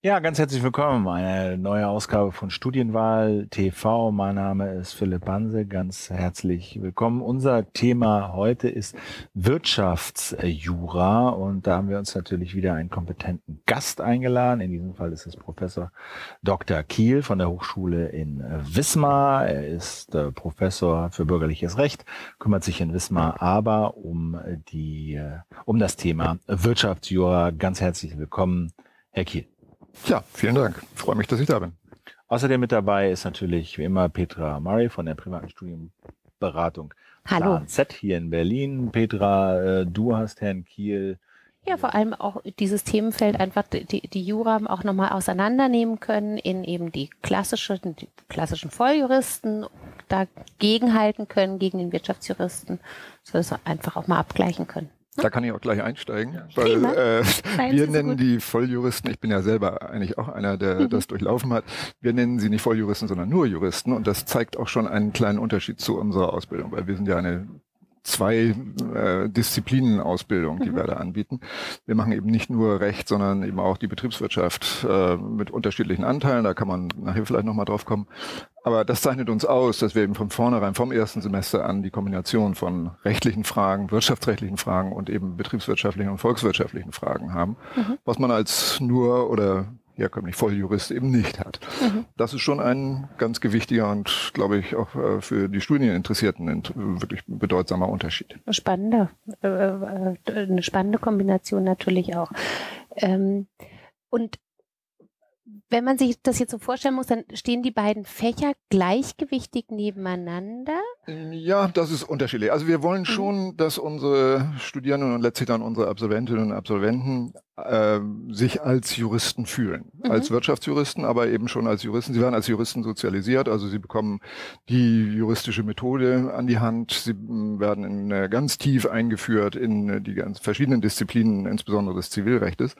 Ja, ganz herzlich willkommen. Eine neue Ausgabe von Studienwahl TV. Mein Name ist Philipp Banse. Ganz herzlich willkommen. Unser Thema heute ist Wirtschaftsjura und da haben wir uns natürlich wieder einen kompetenten Gast eingeladen. In diesem Fall ist es Professor Dr. Kiel von der Hochschule in Wismar. Er ist Professor für bürgerliches Recht, kümmert sich in Wismar aber um das Thema Wirtschaftsjura. Ganz herzlich willkommen, Herr Kiel. Ja, vielen Dank. Ich freue mich, dass ich da bin. Außerdem mit dabei ist natürlich wie immer Petra Murray von der privaten Studienberatung Hallo. Plan Z hier in Berlin. Petra, du hast Herrn Kiel. Ja, vor allem auch dieses Themenfeld einfach die Jura auch nochmal auseinandernehmen können in eben die klassischen Volljuristen, dagegenhalten können gegen den Wirtschaftsjuristen, so dass wir einfach auch mal abgleichen können. Da kann ich auch gleich einsteigen, weil wir nennen die Volljuristen, ich bin ja selber eigentlich auch einer, der das durchlaufen hat, wir nennen sie nicht Volljuristen, sondern nur Juristen und das zeigt auch schon einen kleinen Unterschied zu unserer Ausbildung, weil wir sind ja eine Disziplinen-Ausbildung, die wir da anbieten. Wir machen eben nicht nur Recht, sondern eben auch die Betriebswirtschaft mit unterschiedlichen Anteilen. Da kann man nachher vielleicht nochmal drauf kommen. Aber das zeichnet uns aus, dass wir eben von vornherein, vom ersten Semester an, die Kombination von rechtlichen Fragen, wirtschaftsrechtlichen Fragen und eben betriebswirtschaftlichen und volkswirtschaftlichen Fragen haben, was man als nur oder herkömmlich Volljurist eben nicht hat. Das ist schon ein ganz gewichtiger und, glaube ich, auch für die Studieninteressierten ein wirklich bedeutsamer Unterschied. Eine spannende Kombination natürlich auch. Und wenn man sich das jetzt so vorstellen muss, dann stehen die beiden Fächer gleichgewichtig nebeneinander? Ja, das ist unterschiedlich. Also wir wollen schon, dass unsere Studierenden und letztlich dann unsere Absolventinnen und Absolventen sich als Juristen fühlen. Als Wirtschaftsjuristen, aber eben schon als Juristen. Sie werden als Juristen sozialisiert, also sie bekommen die juristische Methode an die Hand. Sie werden ganz tief eingeführt in die ganz verschiedenen Disziplinen, insbesondere des Zivilrechtes.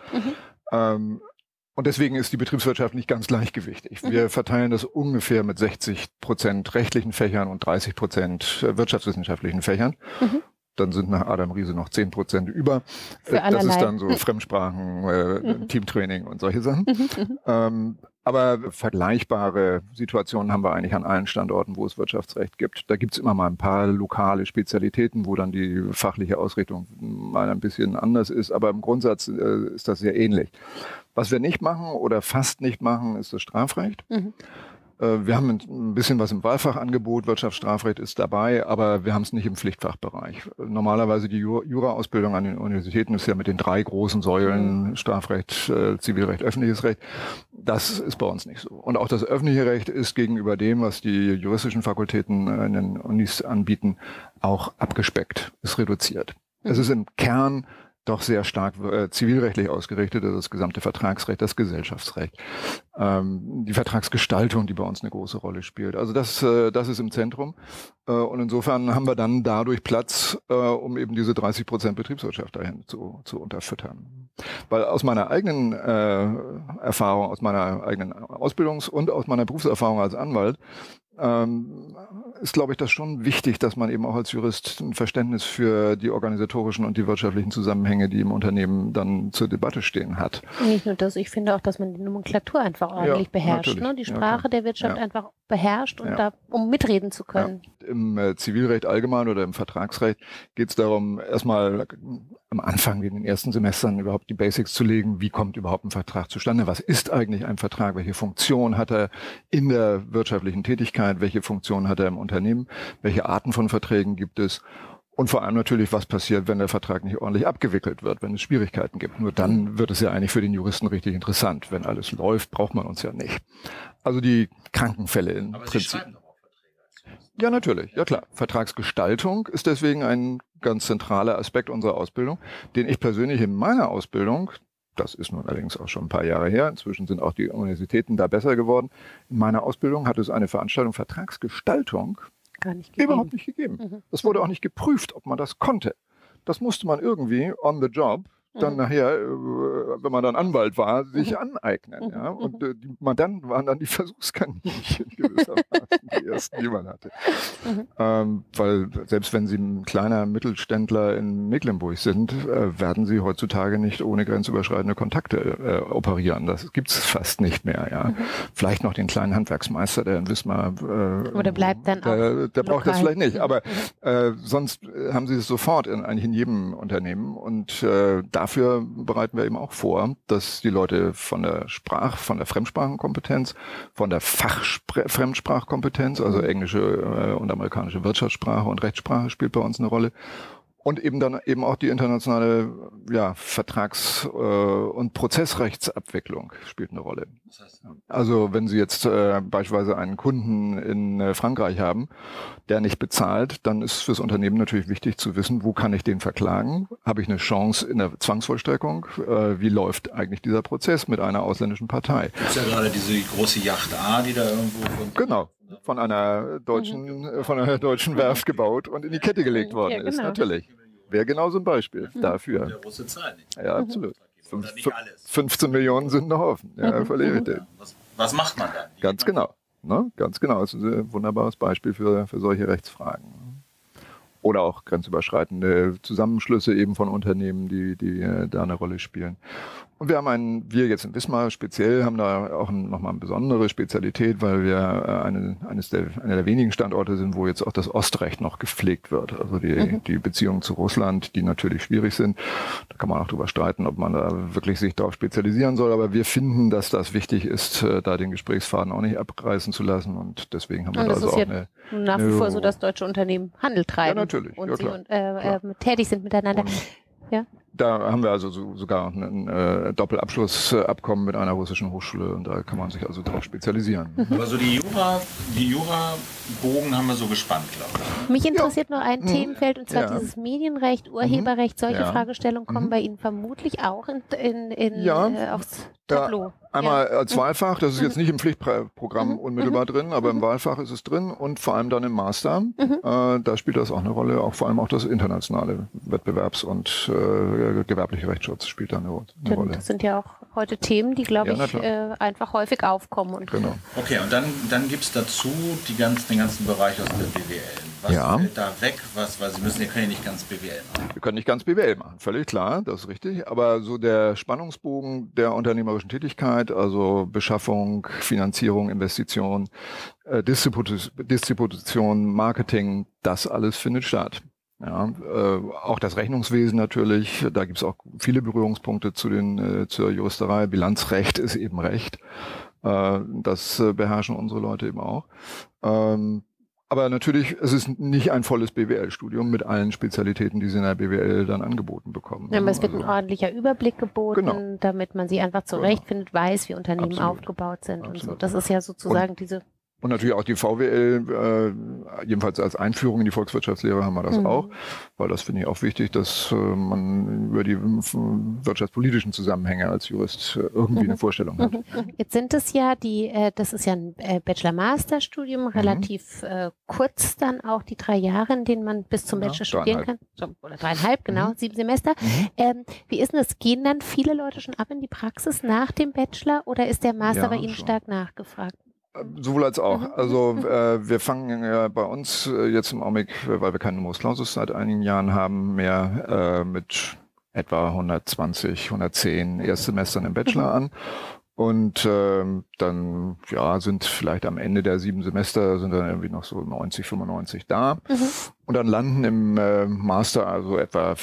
Und deswegen ist die Betriebswirtschaft nicht ganz gleichgewichtig. Wir verteilen das ungefähr mit 60% rechtlichen Fächern und 30% wirtschaftswissenschaftlichen Fächern. Dann sind nach Adam Riese noch 10% über. Das ist dann so Fremdsprachen, Teamtraining und solche Sachen. Aber vergleichbare Situationen haben wir eigentlich an allen Standorten, wo es Wirtschaftsrecht gibt. Da gibt es immer mal ein paar lokale Spezialitäten, wo dann die fachliche Ausrichtung mal ein bisschen anders ist. Aber im Grundsatz ist das sehr ähnlich. Was wir nicht machen oder fast nicht machen, ist das Strafrecht. Wir haben ein bisschen was im Wahlfachangebot, Wirtschaftsstrafrecht ist dabei, aber wir haben es nicht im Pflichtfachbereich. Normalerweise die Jura-Ausbildung an den Universitäten ist ja mit den 3 großen Säulen, Strafrecht, Zivilrecht, öffentliches Recht. Das ist bei uns nicht so. Und auch das öffentliche Recht ist gegenüber dem, was die juristischen Fakultäten in den Unis anbieten, auch abgespeckt, ist reduziert. Es ist im Kern doch sehr stark zivilrechtlich ausgerichtet, also das gesamte Vertragsrecht, das Gesellschaftsrecht, die Vertragsgestaltung, die bei uns eine große Rolle spielt. Also das ist im Zentrum. Und insofern haben wir dann dadurch Platz, um eben diese 30% Betriebswirtschaft dahin zu unterfüttern. Weil aus meiner eigenen Erfahrung, aus meiner eigenen Ausbildungs- und aus meiner Berufserfahrung als Anwalt, ist, glaube ich, das schon wichtig, dass man eben auch als Jurist ein Verständnis für die organisatorischen und die wirtschaftlichen Zusammenhänge, die im Unternehmen dann zur Debatte stehen, hat. Nicht nur das, ich finde auch, dass man die Nomenklatur einfach ordentlich beherrscht, ne? Die Sprache der Wirtschaft einfach beherrscht und um mitreden zu können. Im Zivilrecht allgemein oder im Vertragsrecht geht es darum, erstmal am Anfang in den ersten Semestern überhaupt die Basics zu legen. Wie kommt überhaupt ein Vertrag zustande? Was ist eigentlich ein Vertrag? Welche Funktion hat er in der wirtschaftlichen Tätigkeit? Welche Funktion hat er im Unternehmen? Welche Arten von Verträgen gibt es? Und vor allem natürlich, was passiert, wenn der Vertrag nicht ordentlich abgewickelt wird, wenn es Schwierigkeiten gibt. Nur dann wird es ja eigentlich für den Juristen richtig interessant. Wenn alles läuft, braucht man uns ja nicht. Also die Krankenfälle im Prinzip. Ja, natürlich. Ja, klar. Vertragsgestaltung ist deswegen ein ganz zentraler Aspekt unserer Ausbildung, den ich persönlich in meiner Ausbildung, das ist nun allerdings auch schon ein paar Jahre her, inzwischen sind auch die Universitäten da besser geworden, in meiner Ausbildung hat es eine Veranstaltung Vertragsgestaltung überhaupt nicht gegeben. Das wurde auch nicht geprüft, ob man das konnte. Das musste man irgendwie on the job dann nachher, wenn man dann Anwalt war, sich aneignen. Ja? Und die Mandanten waren dann die Versuchskaninchen gewissermaßen. die ersten, die man hatte. Weil selbst wenn Sie ein kleiner Mittelständler in Mecklenburg sind, werden Sie heutzutage nicht ohne grenzüberschreitende Kontakte operieren. Das gibt's fast nicht mehr. Ja. Vielleicht noch den kleinen Handwerksmeister, der in Wismar oder bleibt dann auch der braucht das vielleicht nicht, aber sonst haben Sie es sofort eigentlich in jedem Unternehmen und dafür bereiten wir eben auch vor, dass die Leute von der Fremdsprachenkompetenz, von der Fachfremdsprachkompetenz, also englische und amerikanische Wirtschaftssprache und Rechtssprache spielt bei uns eine Rolle. Und eben dann eben auch die internationale Vertrags- und Prozessrechtsabwicklung spielt eine Rolle. Also wenn Sie jetzt beispielsweise einen Kunden in Frankreich haben, der nicht bezahlt, dann ist fürs Unternehmen natürlich wichtig zu wissen, wo kann ich den verklagen? Habe ich eine Chance in der Zwangsvollstreckung? Wie läuft eigentlich dieser Prozess mit einer ausländischen Partei? Das ist ja gerade diese große Yacht A, die da irgendwo... Genau. Von einer deutschen Werft gebaut und in die Kette gelegt worden ist, natürlich. Wäre genau so ein Beispiel dafür. Der Russe zahlt nicht. Ja, absolut. Nicht alles. 15 Millionen sind noch offen. Ja, völlig richtig. Was macht man dann? Ganz genau. Ne? Ganz genau. Das ist ein wunderbares Beispiel für solche Rechtsfragen. Oder auch grenzüberschreitende Zusammenschlüsse eben von Unternehmen, die da eine Rolle spielen. Und wir jetzt in Wismar speziell haben da auch nochmal eine besondere Spezialität, weil wir einer der wenigen Standorte sind, wo jetzt auch das Ostrecht noch gepflegt wird. Also die Beziehungen zu Russland, die natürlich schwierig sind. Da kann man auch drüber streiten, ob man da wirklich sich darauf spezialisieren soll. Aber wir finden, dass das wichtig ist, da den Gesprächsfaden auch nicht abreißen zu lassen. Und deswegen haben wir da also auch nach wie vor so, dass deutsche Unternehmen Handel treiben. Ja, natürlich. Und tätig sind miteinander. Und da haben wir also sogar ein Doppelabschlussabkommen mit einer russischen Hochschule und da kann man sich also darauf spezialisieren. Aber so die Jura-Bogen haben wir so gespannt, glaube ich. Mich interessiert noch ein Themenfeld und zwar dieses Medienrecht, Urheberrecht, solche Fragestellungen kommen bei Ihnen vermutlich auch aufs Tableau. Einmal als Wahlfach, das ist jetzt nicht im Pflichtprogramm unmittelbar drin, aber im Wahlfach ist es drin und vor allem dann im Master. Da spielt das auch eine Rolle, vor allem auch das internationale Wettbewerbs- und gewerbliche Rechtsschutz spielt da eine Rolle. Das sind ja auch heute Themen, die, glaube ich, einfach häufig aufkommen. Und genau. Okay, und dann gibt es dazu den ganzen Bereich aus der BWL. Was fällt da weg? Weil Sie können ja nicht ganz BWL machen. Wir können nicht ganz BWL machen, völlig klar, das ist richtig. Aber so der Spannungsbogen der unternehmerischen Tätigkeit, also Beschaffung, Finanzierung, Investition, Distribution, Marketing, das alles findet statt. Ja, auch das Rechnungswesen natürlich, da gibt es auch viele Berührungspunkte zur Juristerei. Bilanzrecht ist eben Recht. Das beherrschen unsere Leute eben auch. Aber natürlich, es ist nicht ein volles BWL-Studium mit allen Spezialitäten, die Sie in der BWL dann angeboten bekommen. Ja, aber es wird ein ordentlicher Überblick geboten, damit man sie einfach zurechtfindet, weiß, wie Unternehmen aufgebaut sind und so. Das ist ja sozusagen Und natürlich auch die VWL, jedenfalls als Einführung in die Volkswirtschaftslehre haben wir das auch, weil das finde ich auch wichtig, dass man über die wirtschaftspolitischen Zusammenhänge als Jurist irgendwie eine Vorstellung hat. Jetzt sind es ja das ist ja ein Bachelor-Master-Studium, relativ kurz dann auch die 3 Jahre, in denen man bis zum Bachelor studieren kann. Oder 3,5, genau, 7 Semester. Wie ist denn das? Gehen dann viele Leute schon ab in die Praxis nach dem Bachelor oder ist der Master bei Ihnen stark nachgefragt? Sowohl als auch. Also wir fangen bei uns jetzt im Augenblick, weil wir keinen Numerus Clausus seit einigen Jahren haben, mehr mit etwa 120, 110 Erstsemestern im Bachelor an. Und dann sind vielleicht am Ende der 7 Semester sind dann irgendwie noch so 90, 95 da. Und dann landen im Master also etwa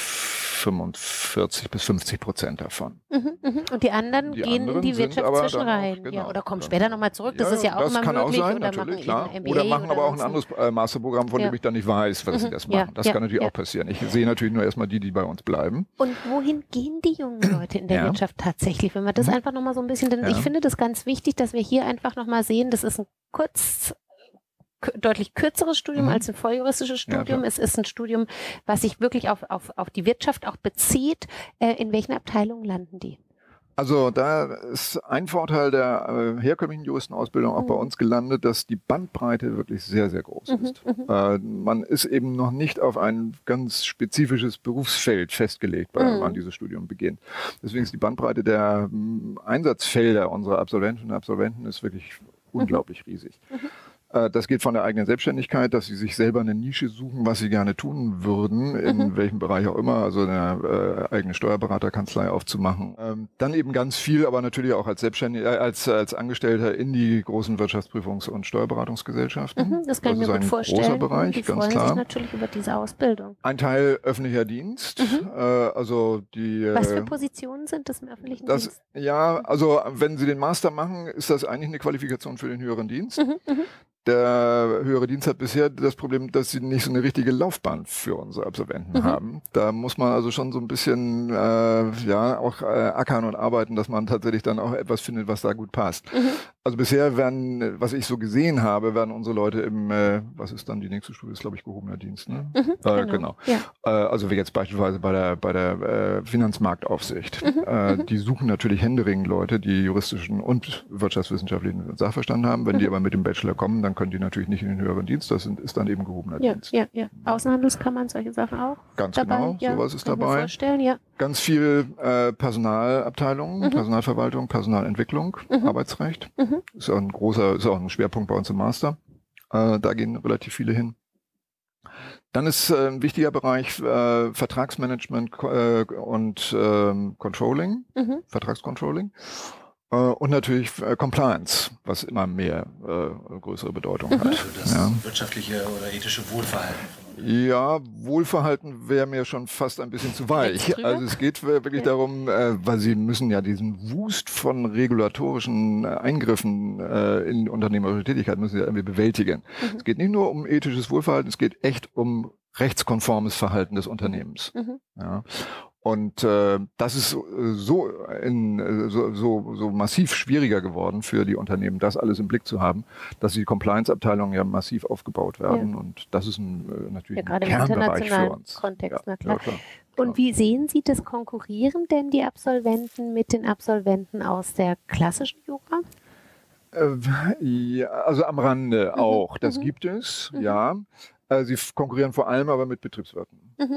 45 bis 50% davon. Und die anderen gehen in die Wirtschaft zwischen rein. Genau, oder kommen später nochmal zurück. Das ist ja auch immer möglich. Auch sein, oder natürlich, machen klar. Oder machen aber auch ein anderes Masterprogramm, von dem ich dann nicht weiß, was sie das machen. Das kann natürlich auch passieren. Ich sehe natürlich nur erstmal die bei uns bleiben. Und wohin gehen die jungen Leute in der Wirtschaft tatsächlich? Wenn wir das einfach nochmal so ein bisschen, denn ich finde das ganz wichtig, dass wir hier einfach nochmal sehen, das ist ein deutlich kürzeres Studium als ein volljuristisches Studium. Es ist ein Studium, was sich wirklich auf die Wirtschaft auch bezieht. In welchen Abteilungen landen die? Also da ist ein Vorteil der herkömmlichen Juristenausbildung auch bei uns gelandet, dass die Bandbreite wirklich sehr, sehr groß ist. Man ist eben noch nicht auf ein ganz spezifisches Berufsfeld festgelegt, wenn man dieses Studium beginnt. Deswegen ist die Bandbreite der Einsatzfelder unserer Absolventinnen und Absolventen ist wirklich unglaublich riesig. Das geht von der eigenen Selbstständigkeit, dass sie sich selber eine Nische suchen, was sie gerne tun würden, in welchem Bereich auch immer, also eine eigene Steuerberaterkanzlei aufzumachen. Dann eben ganz viel, aber natürlich auch als Selbstständiger, als Angestellter in die großen Wirtschaftsprüfungs- und Steuerberatungsgesellschaften. Das kann ich mir gut vorstellen. Großer Bereich, die ganz freuen klar. sich natürlich über diese Ausbildung. Ein Teil öffentlicher Dienst, also die. Was für Positionen sind das im öffentlichen Dienst? Ja, also wenn Sie den Master machen, ist das eigentlich eine Qualifikation für den höheren Dienst. Der höhere Dienst hat bisher das Problem, dass sie nicht so eine richtige Laufbahn für unsere Absolventen haben. Da muss man also schon so ein bisschen auch ackern und arbeiten, dass man tatsächlich dann auch etwas findet, was da gut passt. Also bisher werden, was ich so gesehen habe, werden unsere Leute im, was ist dann die nächste Stufe, ist glaube ich gehobener Dienst, ne? Genau. Ja. Also wie jetzt beispielsweise bei der Finanzmarktaufsicht. Die suchen natürlich händeringend Leute, die juristischen und wirtschaftswissenschaftlichen Sachverstand haben. Wenn die aber mit dem Bachelor kommen, dann können die natürlich nicht in den höheren Dienst. Das ist dann eben gehobener Dienst. Ja. Außenhandelskammern, solche Sachen auch. Ganz dabei. Genau, sowas ist dabei. Vorstellen, ja. Ganz viel Personalabteilungen, Personalverwaltung, Personalentwicklung, Arbeitsrecht. Ist auch ein Schwerpunkt bei uns im Master. Da gehen relativ viele hin. Dann ist ein wichtiger Bereich Vertragsmanagement und Controlling, Vertragscontrolling. Und natürlich Compliance, was immer mehr größere Bedeutung hat. Also das wirtschaftliche oder ethische Wohlverhalten. Ja, Wohlverhalten wäre mir schon fast ein bisschen zu weich. Also es geht wirklich darum, weil Sie müssen ja diesen Wust von regulatorischen Eingriffen in unternehmerische Tätigkeit müssen Sie ja irgendwie bewältigen. Es geht nicht nur um ethisches Wohlverhalten, es geht echt um rechtskonformes Verhalten des Unternehmens. Ja. Und das ist so massiv schwieriger geworden für die Unternehmen, das alles im Blick zu haben, dass die Compliance-Abteilungen ja massiv aufgebaut werden. Und das ist natürlich ein Kernbereich für uns. Kontext, na klar. Und wie sehen Sie das? Konkurrieren denn die Absolventen mit den Absolventen aus der klassischen Jura? Ja, also am Rande auch. Das gibt es, ja. Sie konkurrieren vor allem aber mit Betriebswirten.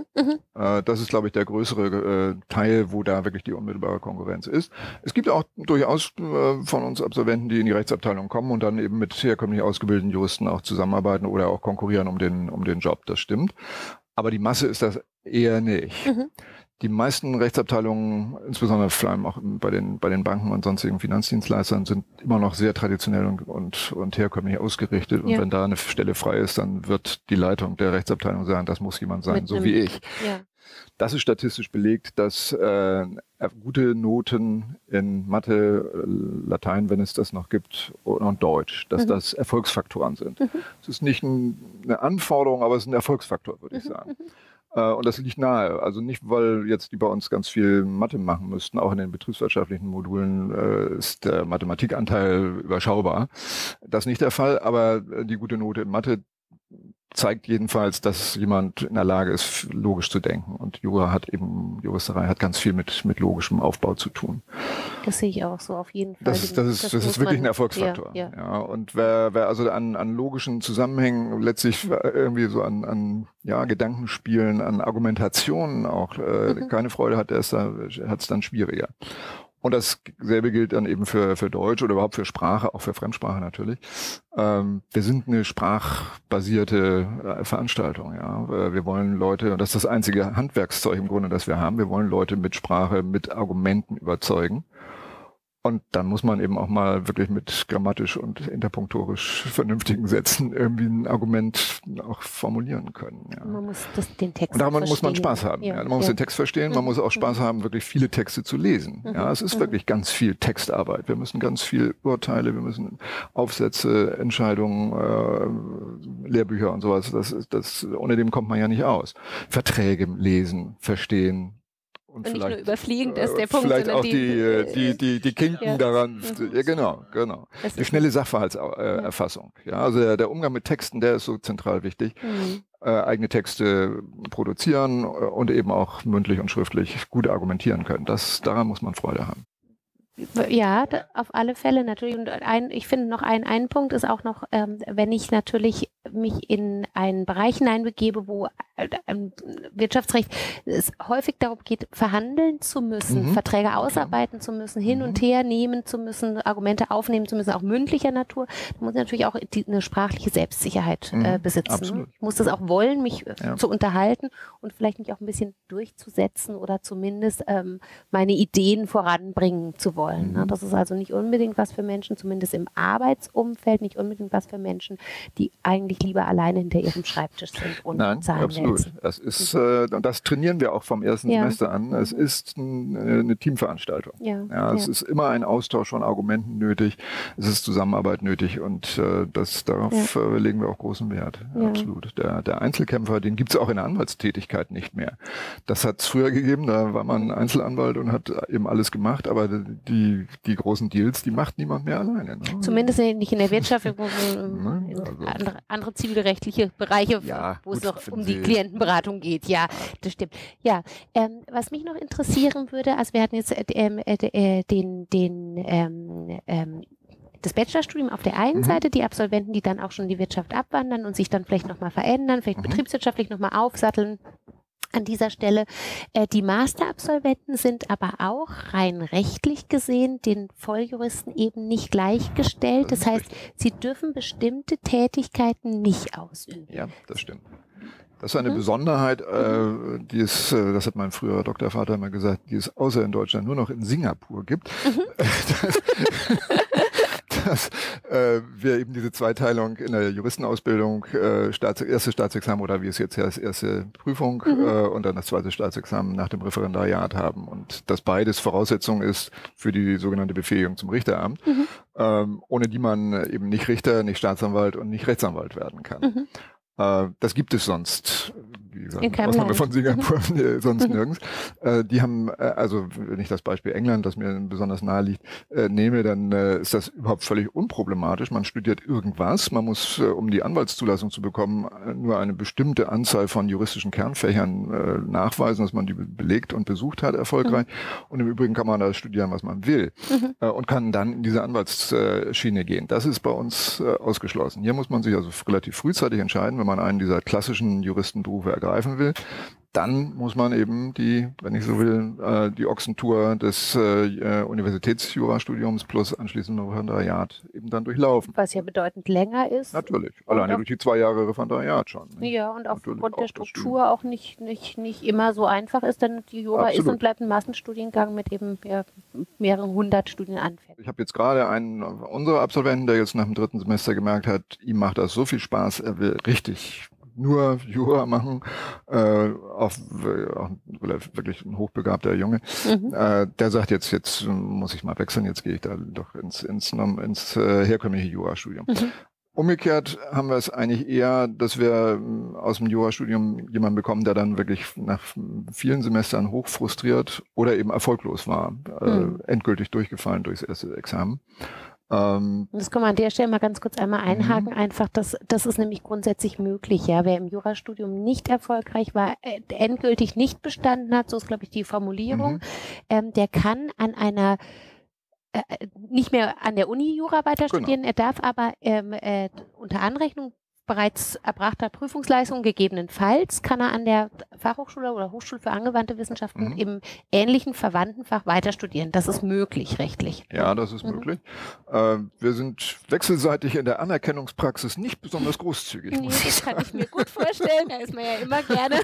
Das ist, glaube ich, der größere Teil, wo da wirklich die unmittelbare Konkurrenz ist. Es gibt auch durchaus von uns Absolventen, die in die Rechtsabteilung kommen und dann eben mit herkömmlich ausgebildeten Juristen auch zusammenarbeiten oder auch konkurrieren um den Job. Das stimmt. Aber die Masse ist das eher nicht. Die meisten Rechtsabteilungen, insbesondere vor allem auch bei den Banken und sonstigen Finanzdienstleistern, sind immer noch sehr traditionell und herkömmlich ausgerichtet. Und wenn da eine Stelle frei ist, dann wird die Leitung der Rechtsabteilung sagen, das muss jemand sein, so wie ich. Ja. Das ist statistisch belegt, dass gute Noten in Mathe, Latein, wenn es das noch gibt, und Deutsch, dass das Erfolgsfaktoren sind. Es ist nicht eine Anforderung, aber es ist ein Erfolgsfaktor, würde ich sagen. Und das liegt nahe. Also nicht, weil jetzt die bei uns ganz viel Mathe machen müssten. Auch in den betriebswirtschaftlichen Modulen ist der Mathematikanteil überschaubar. Das ist nicht der Fall, aber die gute Note in Mathe zeigt jedenfalls, dass jemand in der Lage ist, logisch zu denken. Und Juristerei hat ganz viel mit logischem Aufbau zu tun. Das sehe ich auch so auf jeden Fall. Das ist wirklich ein Erfolgsfaktor. Ja. Und wer also an logischen Zusammenhängen letztlich irgendwie so an Gedankenspielen, an Argumentationen auch keine Freude hat, der hat es dann schwieriger. Und dasselbe gilt dann eben für Deutsch oder überhaupt für Sprache, auch für Fremdsprache natürlich. Wir sind eine sprachbasierte Veranstaltung. Ja. Wir wollen Leute, und das ist das einzige Handwerkszeug im Grunde, das wir haben, wir wollen Leute mit Sprache, mit Argumenten überzeugen. Und dann muss man eben auch mal wirklich mit grammatisch und interpunktorisch vernünftigen Sätzen irgendwie ein Argument auch formulieren können. Ja. Man muss den Text und daran verstehen. muss man Spaß haben. Ja. Man muss den Text verstehen, man muss auch Spaß haben, wirklich viele Texte zu lesen. Ja, es ist wirklich ganz viel Textarbeit. Wir müssen ganz viel Urteile, wir müssen Aufsätze, Entscheidungen, Lehrbücher und sowas. Ohne dem kommt man ja nicht aus. Verträge lesen, verstehen. Und nicht nur überfliegen, das ist der Punkt. Vielleicht auch die Kinken daran. Ja, genau. Die schnelle Sachverhaltserfassung. Ja, also der Umgang mit Texten, der ist so zentral wichtig. Eigene Texte produzieren und eben auch mündlich und schriftlich gut argumentieren können. Daran muss man Freude haben. Ja, auf alle Fälle natürlich. Und ich finde noch ein Punkt ist auch noch, wenn ich natürlich mich in einen Bereich hineinbegebe, wo Wirtschaftsrecht es häufig darum geht, verhandeln zu müssen, Verträge ausarbeiten zu müssen, hin und her nehmen zu müssen, Argumente aufnehmen zu müssen, auch mündlicher Natur, da muss ich natürlich auch eine sprachliche Selbstsicherheit besitzen. Absolut. Ich muss das auch wollen, mich zu unterhalten und vielleicht mich auch ein bisschen durchzusetzen oder zumindest meine Ideen voranbringen zu wollen. Ne? Das ist also nicht unbedingt was für Menschen, zumindest im Arbeitsumfeld, nicht unbedingt was für Menschen, die eigentlich lieber alleine hinter ihrem Schreibtisch sind und Zahlen absolut. wälzen. Das ist, und das trainieren wir auch vom ersten Semester an. Es ist eine Teamveranstaltung. Es ist immer ein Austausch von Argumenten nötig. Es ist Zusammenarbeit nötig und darauf legen wir auch großen Wert. Absolut. Der Einzelkämpfer, den gibt es auch in der Anwaltstätigkeit nicht mehr. Das hat es früher gegeben, da war man Einzelanwalt und hat eben alles gemacht, aber die großen Deals, die macht niemand mehr alleine. Ne? Zumindest nicht in der Wirtschaft, andere zivilrechtliche Bereiche, wo es noch um die Klientenberatung geht. Ja, das stimmt. Ja, was mich noch interessieren würde, also wir hatten jetzt das Bachelorstudium auf der einen Seite, die Absolventen, die dann auch schon in die Wirtschaft abwandern und sich dann vielleicht nochmal verändern, vielleicht betriebswirtschaftlich nochmal aufsatteln. An dieser Stelle. Die Masterabsolventen sind aber auch rein rechtlich gesehen den Volljuristen eben nicht gleichgestellt. Das heißt, sie dürfen bestimmte Tätigkeiten nicht ausüben. Ja, das stimmt. Das ist eine Besonderheit, das hat mein früherer Doktorvater immer gesagt, die es außer in Deutschland nur noch in Singapur gibt. Dass wir eben diese Zweiteilung in der Juristenausbildung, erste Staatsexamen oder wie es jetzt heißt, erste Prüfung und dann das zweite Staatsexamen nach dem Referendariat haben und dass beides Voraussetzung ist für die sogenannte Befähigung zum Richteramt, ohne die man eben nicht Richter, nicht Staatsanwalt und nicht Rechtsanwalt werden kann. Das gibt es sonst, wie gesagt, Ausnahme von Singapur, sonst nirgends. Die haben, also wenn ich das Beispiel England, das mir besonders nahe liegt, nehme, dann ist das überhaupt völlig unproblematisch. Man studiert irgendwas, man muss, um die Anwaltszulassung zu bekommen, nur eine bestimmte Anzahl von juristischen Kernfächern nachweisen, dass man die belegt und besucht hat, erfolgreich. Und im Übrigen kann man da studieren, was man will und kann dann in diese Anwaltsschiene gehen. Das ist bei uns ausgeschlossen. Hier muss man sich also relativ frühzeitig entscheiden, wenn man einen dieser klassischen Juristenberufe ergreifen will, dann muss man eben die, wenn ich so will, die Ochsentour des Universitätsjurastudiums plus anschließend Referendariat eben dann durchlaufen. Was ja bedeutend länger ist. Natürlich, alleine durch die 2 Jahre Referendariat schon. Ne? Ja, und aufgrund der Struktur auch nicht immer so einfach ist, denn die Jura ist und bleibt ein Massenstudiengang mit eben mehreren 100 Studienanfängen. Ich habe jetzt gerade einen unserer Absolventen, der jetzt nach dem 3. Semester gemerkt hat, ihm macht das so viel Spaß, er will richtig nur Jura machen, auch wirklich ein hochbegabter Junge. Der sagt jetzt muss ich mal wechseln, jetzt gehe ich da doch ins herkömmliche Jurastudium. Umgekehrt haben wir es eigentlich eher, dass wir aus dem Jurastudium jemanden bekommen, der dann wirklich nach vielen Semestern hochfrustriert oder eben erfolglos war, endgültig durchgefallen durchs erste Examen. Das kann man an der Stelle mal ganz kurz einmal einhaken, einfach, das ist nämlich grundsätzlich möglich, ja. Wer im Jurastudium nicht erfolgreich war, endgültig nicht bestanden hat, so ist, glaube ich, die Formulierung, der kann an einer nicht mehr an der Uni Jura weiter studieren, er darf aber unter Anrechnung bereits erbrachter Prüfungsleistung gegebenenfalls kann er an der Fachhochschule oder Hochschule für angewandte Wissenschaften im ähnlichen verwandten Fach weiter studieren. Das ist möglich rechtlich. Ja, das ist möglich. Wir sind wechselseitig in der Anerkennungspraxis nicht besonders großzügig. Nee, das kann ich mir gut vorstellen. Da ist man ja immer gerne.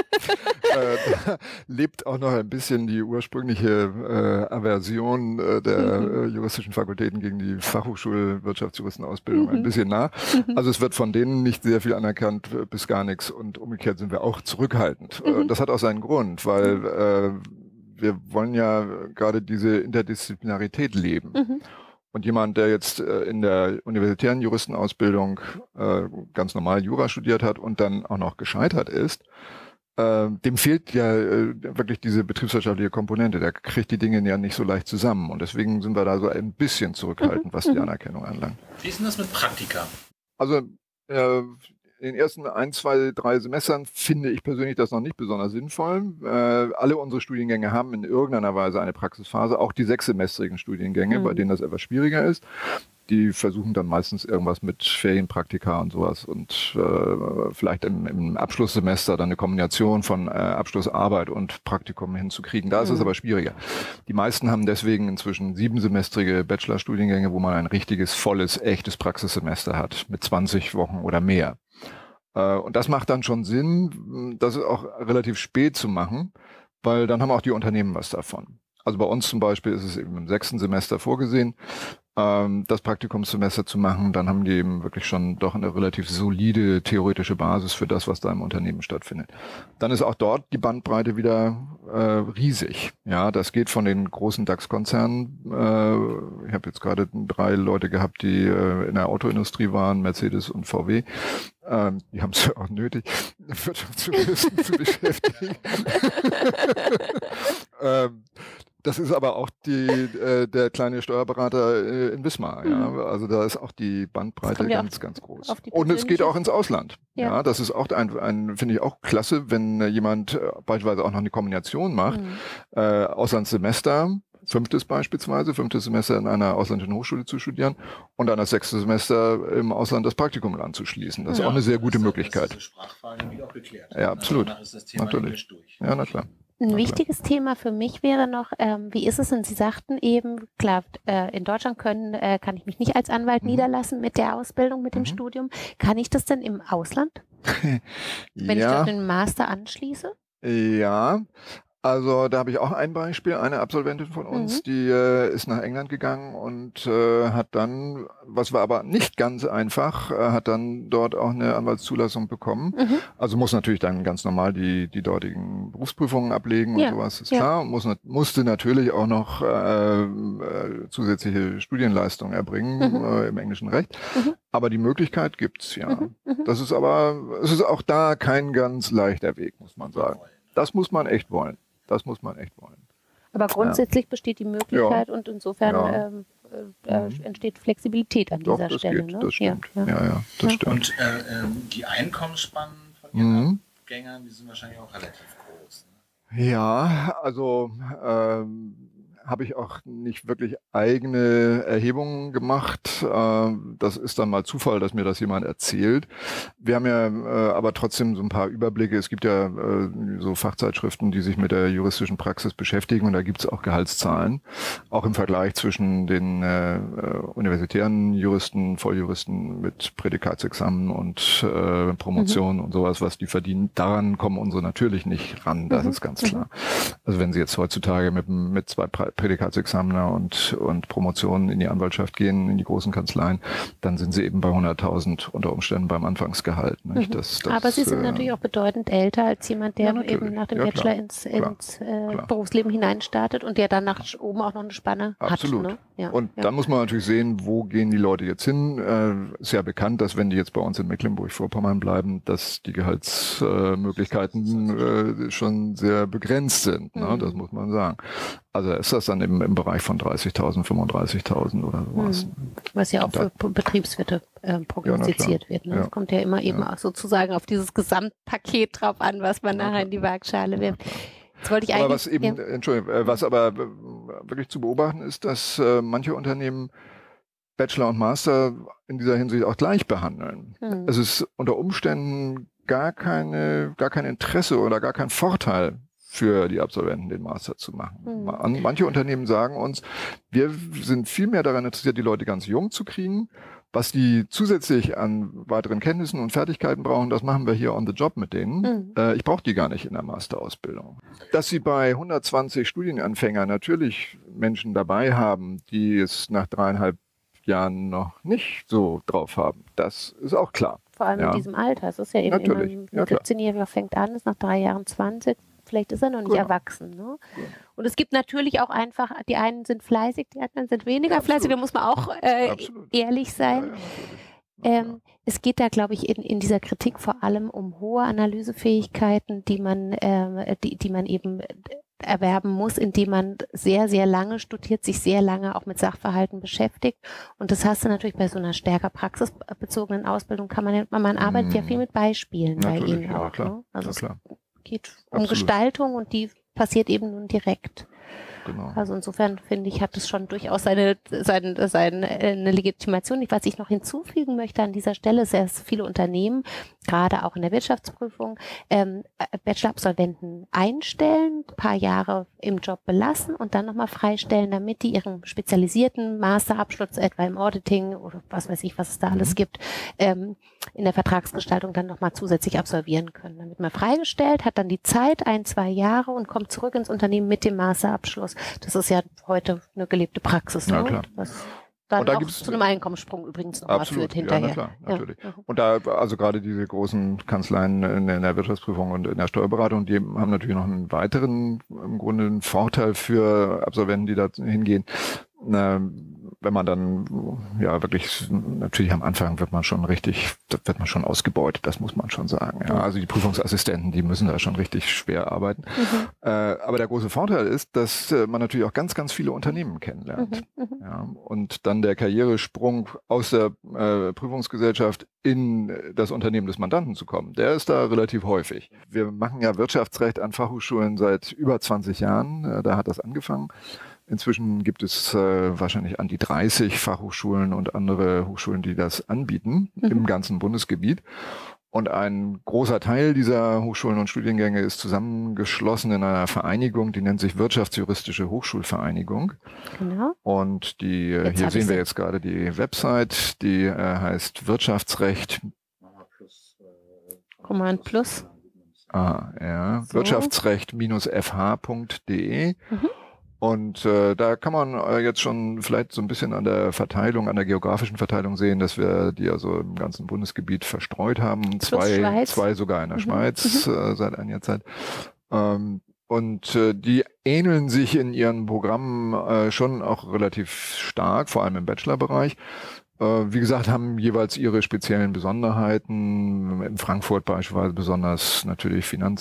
Da lebt auch noch ein bisschen die ursprüngliche Aversion der juristischen Fakultäten gegen die Fachhochschule Wirtschaftsjuristenausbildung ein bisschen nach. Also es wird von denen nicht sehr viel anerkannt bis gar nichts und umgekehrt sind wir auch zurückhaltend. Das hat auch seinen Grund, weil wir wollen ja gerade diese Interdisziplinarität leben. Und jemand, der jetzt in der universitären Juristenausbildung ganz normal Jura studiert hat und dann auch noch gescheitert ist, dem fehlt ja wirklich diese betriebswirtschaftliche Komponente. Der kriegt die Dinge ja nicht so leicht zusammen. Und deswegen sind wir da so ein bisschen zurückhaltend, was die Anerkennung anlangt. Wie ist denn das mit Praktika? Also in den ersten 1, 2, 3 Semestern finde ich persönlich das noch nicht besonders sinnvoll. Alle unsere Studiengänge haben in irgendeiner Weise eine Praxisphase, auch die 6-semestrigen Studiengänge, bei denen das etwas schwieriger ist. die versuchen dann meistens irgendwas mit Ferienpraktika und sowas und vielleicht im Abschlusssemester dann eine Kombination von Abschlussarbeit und Praktikum hinzukriegen. Da ist es aber schwieriger. Die meisten haben deswegen inzwischen 7-semestrige Bachelorstudiengänge, wo man ein richtiges, volles, echtes Praxissemester hat mit 20 Wochen oder mehr. Und das macht dann schon Sinn, das auch relativ spät zu machen, weil dann haben auch die Unternehmen was davon. Also bei uns zum Beispiel ist es eben im 6. Semester vorgesehen, das Praktikumssemester zu machen. Dann haben die eben wirklich schon doch eine relativ solide theoretische Basis für das, was da im Unternehmen stattfindet. Dann ist auch dort die Bandbreite wieder riesig. Ja, das geht von den großen DAX-Konzernen. Ich habe jetzt gerade 3 Leute gehabt, die in der Autoindustrie waren, Mercedes und VW. Die haben es ja auch nötig, Wirtschaftsjuristen zu beschäftigen. Das ist aber auch der kleine Steuerberater in Wismar. Ja? Also da ist auch die Bandbreite ganz, ganz groß. Und es geht auch ins Ausland. Ja, das ist auch finde ich auch klasse, wenn jemand beispielsweise auch noch eine Kombination macht. Auslandssemester, 5. Semester in einer ausländischen Hochschule zu studieren und dann das 6. Semester im Ausland das Praktikum anzuschließen. Das ist auch eine sehr gute Möglichkeit. Das ist Sprachfrage nämlich auch geklärt. Ja, absolut. Ist das Thema natürlich durch. Ja, na klar. Ein wichtiges Thema für mich wäre noch, wie ist es denn? Sie sagten eben, klar, in Deutschland kann ich mich nicht als Anwalt niederlassen mit der Ausbildung, mit dem Studium. Kann ich das denn im Ausland? Wenn ich dort den Master anschließe? Ja. Also da habe ich auch ein Beispiel, eine Absolventin von uns, die ist nach England gegangen und hat dann, was war aber nicht ganz einfach, hat dann dort auch eine Anwaltszulassung bekommen. Also muss natürlich dann ganz normal die dortigen Berufsprüfungen ablegen und sowas, ist klar. Und musste natürlich auch noch zusätzliche Studienleistungen erbringen im englischen Recht. Aber die Möglichkeit gibt's, ja. Das ist aber, es ist auch da kein ganz leichter Weg, muss man sagen. Das muss man echt wollen. Das muss man echt wollen. Aber grundsätzlich besteht die Möglichkeit und insofern entsteht Flexibilität an dieser Stelle. Geht, das stimmt. Ja, das stimmt. Und die Einkommensspannen von Ihren Abgängern, die sind wahrscheinlich auch relativ groß. Ne? Ja, also habe ich auch nicht wirklich eigene Erhebungen gemacht. Das ist dann mal Zufall, dass mir das jemand erzählt. Wir haben ja aber trotzdem so ein paar Überblicke. Es gibt ja so Fachzeitschriften, die sich mit der juristischen Praxis beschäftigen und da gibt es auch Gehaltszahlen. Auch im Vergleich zwischen den universitären Juristen, Volljuristen mit Prädikatsexamen und Promotion und sowas, was die verdienen. Daran kommen unsere natürlich nicht ran, das ist ganz klar. Also wenn Sie jetzt heutzutage mit 2 Prädikatsexaminer und Promotionen in die Anwaltschaft gehen, in die großen Kanzleien, dann sind sie eben bei 100.000 unter Umständen beim Anfangsgehalt. Nicht? Aber Sie sind natürlich auch bedeutend älter als jemand, der eben nach dem Bachelor ins Berufsleben hineinstartet und der dann nach oben auch noch eine Spanne Absolut. hat. Ne? Und dann muss man natürlich sehen, wo gehen die Leute jetzt hin. Ist ja bekannt, dass wenn die jetzt bei uns in Mecklenburg-Vorpommern bleiben, dass die Gehaltsmöglichkeiten schon sehr begrenzt sind. Ne? Das muss man sagen. Also ist das dann im Bereich von 30.000, 35.000 oder sowas. Was ja auch für Betriebswirte prognostiziert wird. Ne? Das kommt ja immer eben auch sozusagen auf dieses Gesamtpaket drauf an, was man nachher in die Waagschale wirft. Jetzt wollte ich eigentlich, was aber wirklich zu beobachten ist, dass manche Unternehmen Bachelor und Master in dieser Hinsicht auch gleich behandeln. Es ist unter Umständen gar kein Interesse oder gar kein Vorteil für die Absolventen, den Master zu machen. Manche Unternehmen sagen uns, wir sind viel mehr daran interessiert, die Leute ganz jung zu kriegen. Was die zusätzlich an weiteren Kenntnissen und Fertigkeiten brauchen, das machen wir hier on the job mit denen. Ich brauche die gar nicht in der Masterausbildung. Dass sie bei 120 Studienanfängern natürlich Menschen dabei haben, die es nach 3,5 Jahren noch nicht so drauf haben, das ist auch klar. Vor allem in diesem Alter. Es ist ja eben immer, ein 17-Jähriger fängt an, ist nach 3 Jahren 20. Vielleicht ist er noch nicht erwachsen. Ne? Ja. Und es gibt natürlich auch einfach, die einen sind fleißig, die anderen sind weniger fleißig. Da muss man auch ehrlich sein. Es geht da, glaube ich, in dieser Kritik vor allem um hohe Analysefähigkeiten, die man eben erwerben muss, indem man sehr, sehr lange studiert, sich sehr lange auch mit Sachverhalten beschäftigt. Und das hast du natürlich bei so einer stärker praxisbezogenen Ausbildung, man arbeitet ja viel mit Beispielen bei Ihnen auch. Klar. Ne? Also klar. geht um Gestaltung und die passiert eben nun direkt. genau. Also insofern finde ich, hat es schon durchaus eine Legitimation. Was ich noch hinzufügen möchte an dieser Stelle, sehr viele Unternehmen, gerade auch in der Wirtschaftsprüfung, Bachelor-Absolventen einstellen, ein paar Jahre im Job belassen und dann nochmal freistellen, damit die ihren spezialisierten Masterabschluss etwa im Auditing oder was weiß ich, was es da alles gibt, in der Vertragsgestaltung dann nochmal zusätzlich absolvieren können. Dann wird man freigestellt, hat dann die Zeit, 1-2 Jahre und kommt zurück ins Unternehmen mit dem Masterabschluss. Das ist ja heute eine gelebte Praxis. Ja, ne? klar. Was dann und da auch gibt's zu einem Einkommenssprung übrigens nochmal führt ja, hinterher. na klar, natürlich. Ja. Und da, also gerade diese großen Kanzleien in der Wirtschaftsprüfung und in der Steuerberatung, die haben natürlich noch einen weiteren, im Grunde einen Vorteil für Absolventen, die da hingehen. Wenn man dann, ja, wirklich, natürlich am Anfang wird man schon ausgebeutet, das muss man schon sagen. Ja. Also die Prüfungsassistenten, die müssen da schon richtig schwer arbeiten. Aber der große Vorteil ist, dass man natürlich auch ganz, ganz viele Unternehmen kennenlernt. Ja. Und dann der Karrieresprung aus der Prüfungsgesellschaft in das Unternehmen des Mandanten zu kommen, der ist da relativ häufig. Wir machen ja Wirtschaftsrecht an Fachhochschulen seit über 20 Jahren, da hat das angefangen. Inzwischen gibt es wahrscheinlich an die 30 Fachhochschulen und andere Hochschulen, die das anbieten im ganzen Bundesgebiet. Und ein großer Teil dieser Hochschulen und Studiengänge ist zusammengeschlossen in einer Vereinigung, die nennt sich Wirtschaftsjuristische Hochschulvereinigung. Genau. Und die hier sehen wir jetzt gerade die Website, die heißt Wirtschaftsrecht. Command Plus. Ja, so. Wirtschaftsrecht-fh.de. Und da kann man jetzt schon vielleicht so ein bisschen an der Verteilung, an der geografischen Verteilung sehen, dass wir die also im ganzen Bundesgebiet verstreut haben. Zwei sogar in der Schweiz seit einiger Zeit. Und die ähneln sich in ihren Programmen schon auch relativ stark, vor allem im Bachelorbereich. Wie gesagt, haben jeweils ihre speziellen Besonderheiten. In Frankfurt beispielsweise besonders natürlich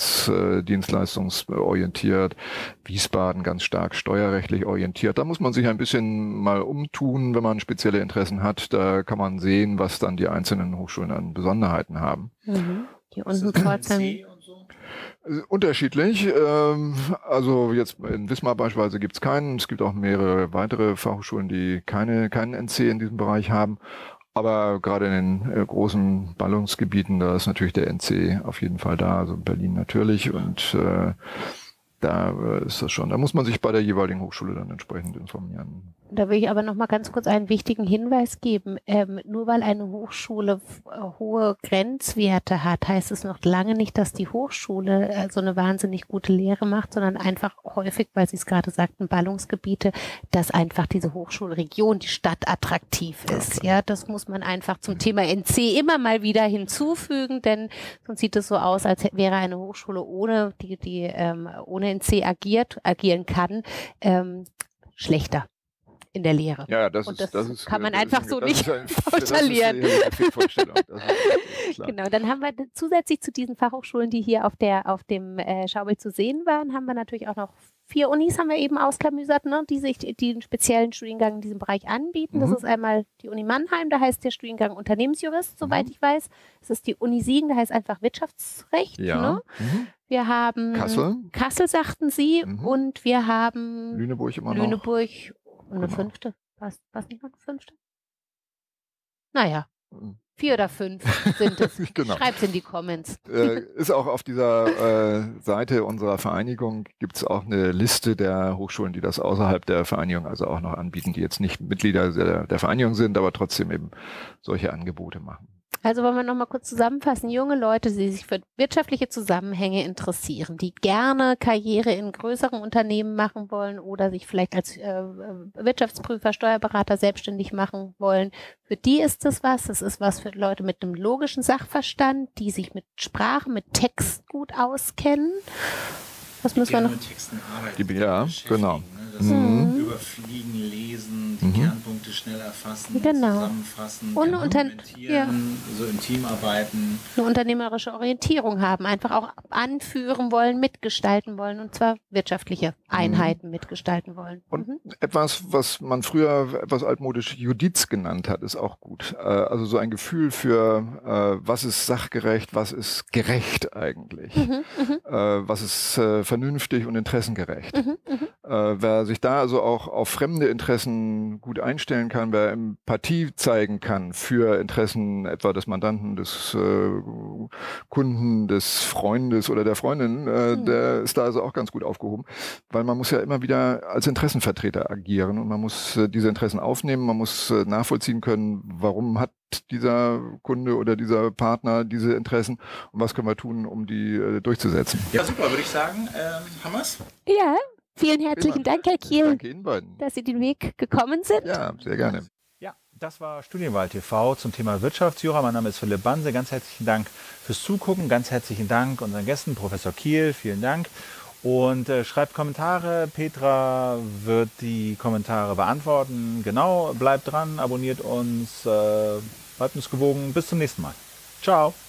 finanzdienstleistungsorientiert. Wiesbaden ganz stark steuerrechtlich orientiert. Da muss man sich ein bisschen mal umtun, wenn man spezielle Interessen hat. Da kann man sehen, was dann die einzelnen Hochschulen an Besonderheiten haben. Hier unten Pforzheim. Unterschiedlich. Also jetzt in Wismar beispielsweise gibt es keinen. Es gibt auch mehrere weitere Fachhochschulen, die keinen NC in diesem Bereich haben. Aber gerade in den großen Ballungsgebieten, da ist natürlich der NC auf jeden Fall da. Also Berlin natürlich. Und da ist das schon. Da muss man sich bei der jeweiligen Hochschule dann entsprechend informieren. Da will ich aber noch mal ganz kurz einen wichtigen Hinweis geben. Nur weil eine Hochschule hohe Grenzwerte hat, heißt es noch lange nicht, dass die Hochschule so eine wahnsinnig gute Lehre macht, sondern einfach häufig, weil Sie es gerade sagten, Ballungsgebiete, dass einfach diese Hochschulregion, die Stadt attraktiv ist. Ja, das muss man einfach zum Thema NC immer mal wieder hinzufügen, denn sonst sieht es so aus, als wäre eine Hochschule ohne ohne NC agieren kann, schlechter in der Lehre. Ja, das kann man einfach so nicht pauschalieren. Genau, dann haben wir zusätzlich zu diesen Fachhochschulen, die hier auf dem Schaubild zu sehen waren, haben wir natürlich auch noch 4 Unis, haben wir eben ausklamüsert, ne, die einen speziellen Studiengang in diesem Bereich anbieten. Das ist einmal die Uni Mannheim, da heißt der Studiengang Unternehmensjurist, soweit ich weiß. Das ist die Uni Siegen, da heißt einfach Wirtschaftsrecht. Ja. Ne? Wir haben Kassel, sagten Sie, und wir haben Lüneburg immer noch. Lüneburg und eine 5. Was nicht noch eine 5.? Naja, 4 oder 5 sind es. Genau. Schreibt's in die Comments. Ist auch auf dieser Seite unserer Vereinigung gibt es auch eine Liste der Hochschulen, die das außerhalb der Vereinigung also auch noch anbieten, die jetzt nicht Mitglieder der Vereinigung sind, aber trotzdem eben solche Angebote machen. Also wollen wir noch mal kurz zusammenfassen. Junge Leute, die sich für wirtschaftliche Zusammenhänge interessieren, die gerne Karriere in größeren Unternehmen machen wollen oder sich vielleicht als Wirtschaftsprüfer, Steuerberater selbstständig machen wollen. Für die ist das was. Das ist was für Leute mit einem logischen Sachverstand, die sich mit Sprache, mit Text gut auskennen. Was müssen wir noch? Mit Texten arbeiten. Ja, genau. Das Überfliegen, Lesen, die Kernpunkte schnell erfassen, zusammenfassen, und dokumentieren, so im Team arbeiten. Eine unternehmerische Orientierung haben, einfach auch anführen wollen, mitgestalten wollen und zwar wirtschaftliche Einheiten mitgestalten wollen. Und etwas, was man früher etwas altmodisch Judiz genannt hat, ist auch gut. Also so ein Gefühl für, was ist sachgerecht, was ist gerecht eigentlich, was ist vernünftig und interessengerecht. Wer sich da also auch auf fremde Interessen gut einstellen kann, wer Empathie zeigen kann für Interessen etwa des Mandanten, des Kunden, des Freundes oder der Freundin, der ist da also auch ganz gut aufgehoben, weil man muss ja immer wieder als Interessenvertreter agieren und man muss diese Interessen aufnehmen, man muss nachvollziehen können, warum hat dieser Kunde oder dieser Partner diese Interessen und was können wir tun, um die durchzusetzen. Ja, super, würde ich sagen. Haben wir's? Ja. Vielen herzlichen Dank, Herr Kiel, Danke Ihnen beiden. dass Sie den Weg gekommen sind. Ja, sehr gerne. Ja, das war Studienwahl TV zum Thema Wirtschaftsjura. Mein Name ist Philipp Banse. Ganz herzlichen Dank fürs Zugucken. Ganz herzlichen Dank unseren Gästen, Professor Kiel. Vielen Dank. Und schreibt Kommentare. Petra wird die Kommentare beantworten. Genau, bleibt dran, abonniert uns, bleibt uns gewogen. Bis zum nächsten Mal. Ciao.